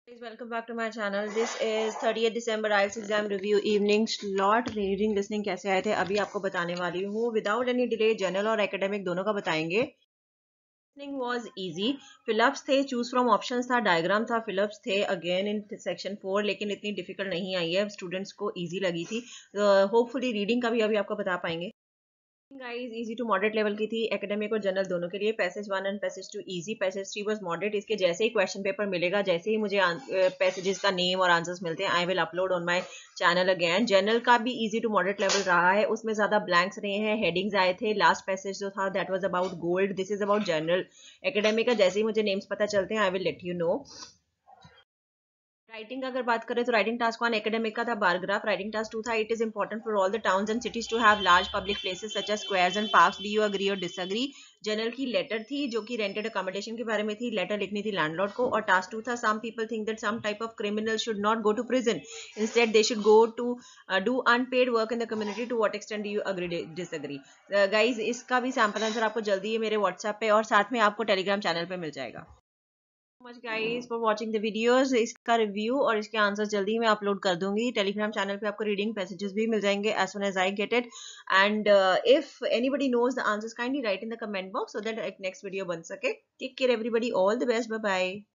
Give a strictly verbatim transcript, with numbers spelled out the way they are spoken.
Guys, welcome back to my channel. This is thirtieth December I E L T S exam review evening slot. Reading listening कैसे आए थे अभी आपको बताने वाली हूँ. विदाउट एनी डिले जनरल और एकेडमिक दोनों का बताएंगे. Listening was easy. फिलअप्स थे, चूज फ्रॉम ऑप्शंस था, डायग्राम था, फिलअप्स थे अगेन इन सेक्शन फोर, लेकिन इतनी डिफिकल्ट नहीं आई है, स्टूडेंट्स को इजी लगी थी. होपफुली uh, रीडिंग का भी अभी आपको बता पाएंगे. Guys easy to moderate level की थी, एकेडमिक और जनरल दोनों के लिए. Passage one and passage two easy, passage three was moderate. इसके जैसे ही क्वेश्चन पेपर मिलेगा, जैसे ही मुझे पैसेजेस का नेम और आंसर्स मिलते हैं, I will upload on my channel again. General का भी इजी टू मॉडरेट लेवल रहा है, उसमें ज्यादा ब्लैंक्स रहे हैं, हेडिंग्स आए थे. लास्ट पैसेज जो था that was about gold, this is about general. Academic का जैसे ही मुझे नेम्स पता चलते हैं I will let you know. Writing अगर बात करें तो राइटिंग टास्क वन एकेडमिक का था बारग्राफ. राइटिंग टास्क टू था it is important for all the towns and cities to have large public places such as squares and parks. Do you agree और disagree. General की letter थी जो कि rented accommodation के बारे में थी, लेटर लिखनी थी लैंडलॉर्ड को. और टास्क टू था some people think that some type of criminal should not go to prison, instead they should go to do unpaid work in the community. To what extent do you agree disagree. Guys इसका भी sample answer आपको जल्दी ही मेरे WhatsApp पे और साथ में आपको टेलीग्राम चैनल पे मिल जाएगा. Much guys for watching the videos. इसका रिव्यू और इसके आंसर जल्दी ही मैं अपलोड कर दूंगी. टेलीग्राम चैनल पे आपको रीडिंग पैसेजेस भी मिल जाएंगे as soon as I get it. And if anybody knows the answers kindly write in the comment box so that एक नेक्स्ट वीडियो बन सके. टेक केयर एवरीबडी, ऑल द बेस्ट, बाय बाय.